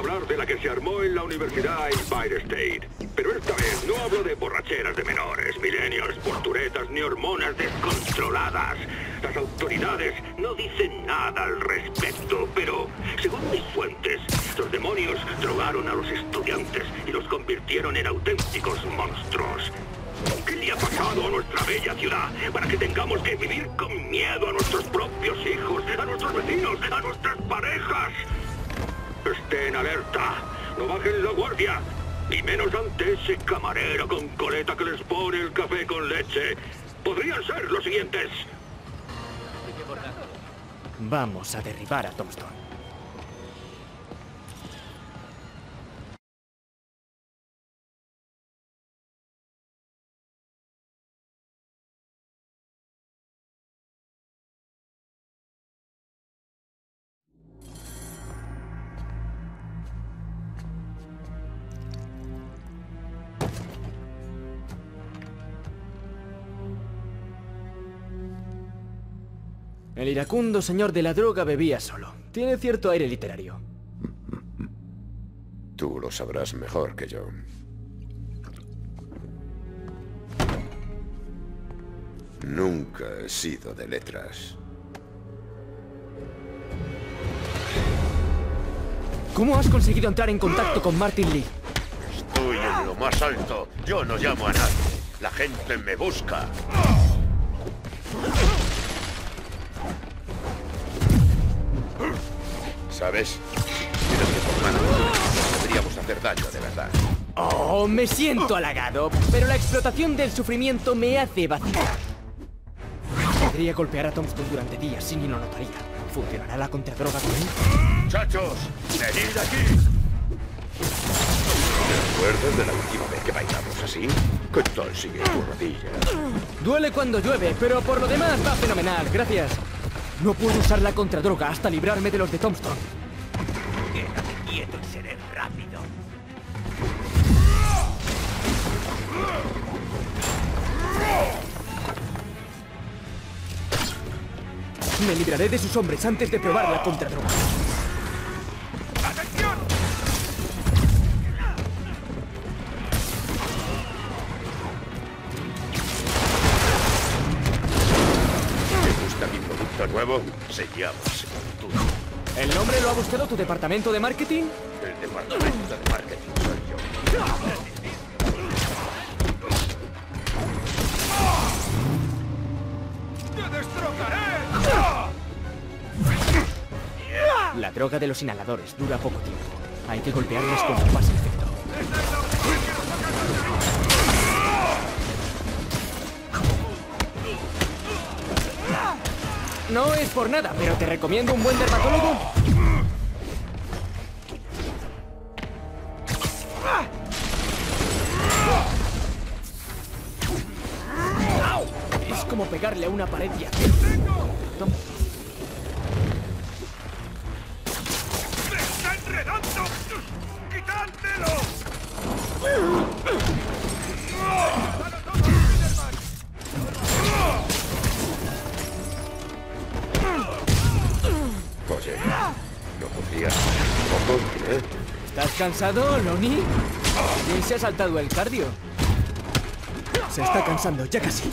hablar de la que se armó en la Universidad Empire State. Pero esta vez no hablo de borracheras de menores, millennials, porturetas ni hormonas descontroladas. Las autoridades no dicen nada al respecto, pero según mis fuentes, los demonios drogaron a los estudiantes y los convirtieron en auténticos monstruos. ¿Qué le ha pasado a nuestra bella ciudad para que tengamos que vivir con miedo a nuestros propios hijos, a nuestros vecinos, a nuestras parejas? Estén alerta, no bajen la guardia, y menos ante ese camarero con coleta que les pone el café con leche. Podrían ser los siguientes. Vamos a derribar a Tombstone. El iracundo señor de la droga bebía solo. Tiene cierto aire literario. Tú lo sabrás mejor que yo. Nunca he sido de letras. ¿Cómo has conseguido entrar en contacto con Martin Lee? Estoy en lo más alto. Yo no llamo a nadie. La gente me busca. ¿Sabes? Tienes que formarnos. Podríamos hacer daño de verdad. Oh, me siento halagado, pero la explotación del sufrimiento me hace vacilar. Podría golpear a Tombstone durante días y ni lo notaría. ¿Funcionará la contradroga con él? ¡Muchachos! ¡Venid aquí! ¿Te acuerdas de la última vez que bailamos así? ¿Qué tal sigue tu rodilla? Duele cuando llueve, pero por lo demás va fenomenal, gracias. No puedo usar la contradroga hasta librarme de los de Tombstone. Quédate quieto y seré rápido. Me libraré de sus hombres antes de probar la contradroga. ¡Atención! ¿Te gusta mi producto nuevo? Se llama Sepultura. ¿El nombre lo ha buscado tu departamento de marketing? El departamento de marketing soy yo. ¡Te destrozaré! La droga de los inhaladores dura poco tiempo. Hay que golpearles cuando pase efecto. No es por nada, pero te recomiendo un buen dermatólogo. Es como pegarle a una pared y hacer... Toma. ¡Me está enredando! ¡Quitádmelo! Oye, ¿no podrías un poco, eh? ¿Estás cansado, Lonnie? ¿Quién se ha saltado el cardio? Se está cansando, ya casi.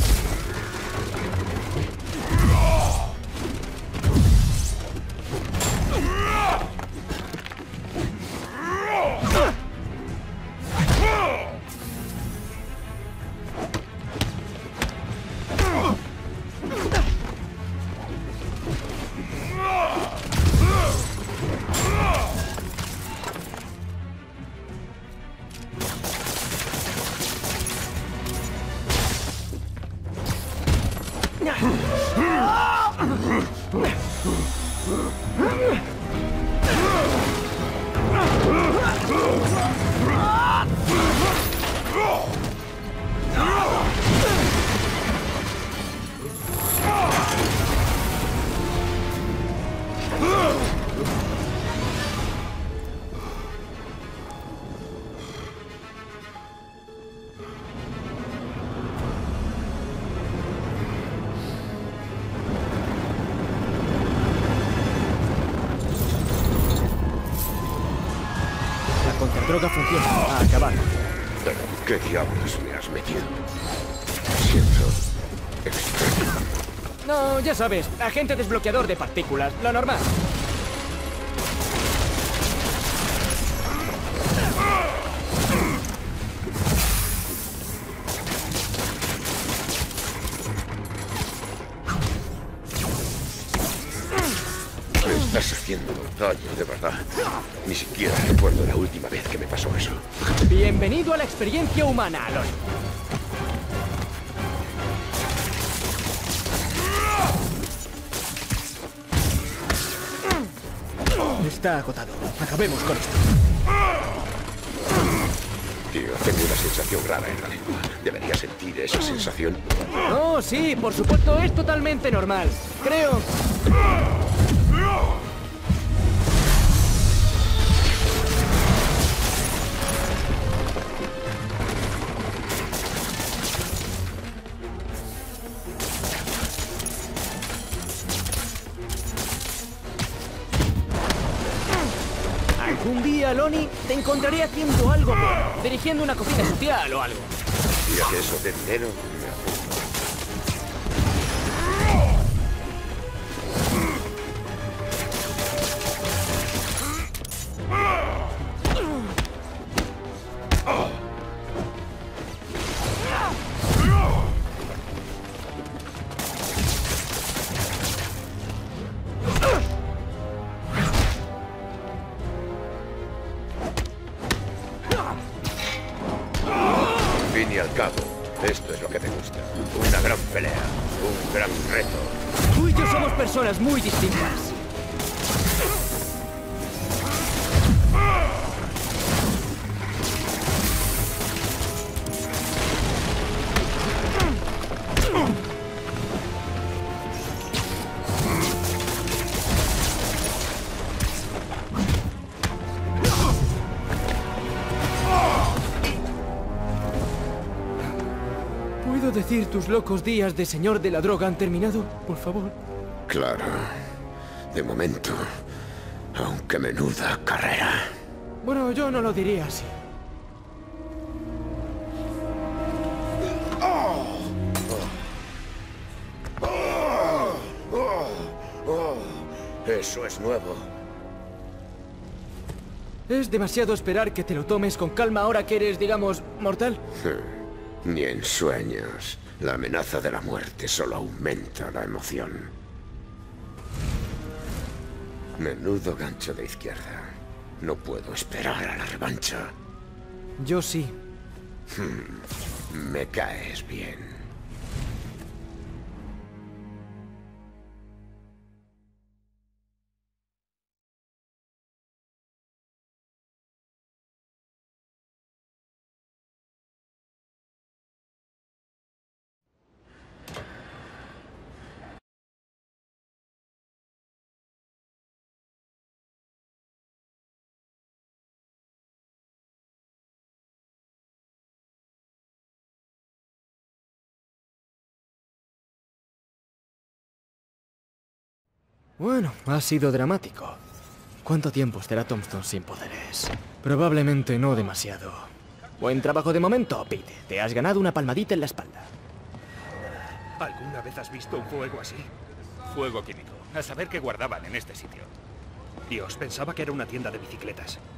droga funciona. A acabar. Pero, ¿qué diablos me has metido? Siento extraño. No, ya sabes, agente desbloqueador de partículas, lo normal. Me estás haciendo daño, de verdad. Ni siquiera recuerdo la última vez que me pasó eso. Bienvenido a la experiencia humana, Alon. Está agotado. Acabemos con esto. Tío, tengo una sensación rara en la lengua. ¿Debería sentir esa sensación? Oh, sí, por supuesto, es totalmente normal. Creo... Un día, Lonnie, te encontraré haciendo algo bueno, dirigiendo una cocina social o algo. Y a que eso de dinero me apunta. Fin y al cabo, esto es lo que te gusta. Una gran pelea, un gran reto. Tú y yo somos personas muy distintas. ¿Puedo decir tus locos días de señor de la droga han terminado, por favor? Claro. De momento. Aunque menuda carrera. Bueno, yo no lo diría así. Eso es nuevo. Es demasiado esperar que te lo tomes con calma ahora que eres, digamos, mortal. Ni en sueños. La amenaza de la muerte solo aumenta la emoción. Menudo gancho de izquierda. No puedo esperar a la revancha. Yo sí. Me caes bien. Bueno, ha sido dramático. ¿Cuánto tiempo estará Tombstone sin poderes? Probablemente no demasiado. Buen trabajo de momento, Pete. Te has ganado una palmadita en la espalda. ¿Alguna vez has visto un fuego así? Fuego químico. A saber qué guardaban en este sitio. Dios, pensaba que era una tienda de bicicletas.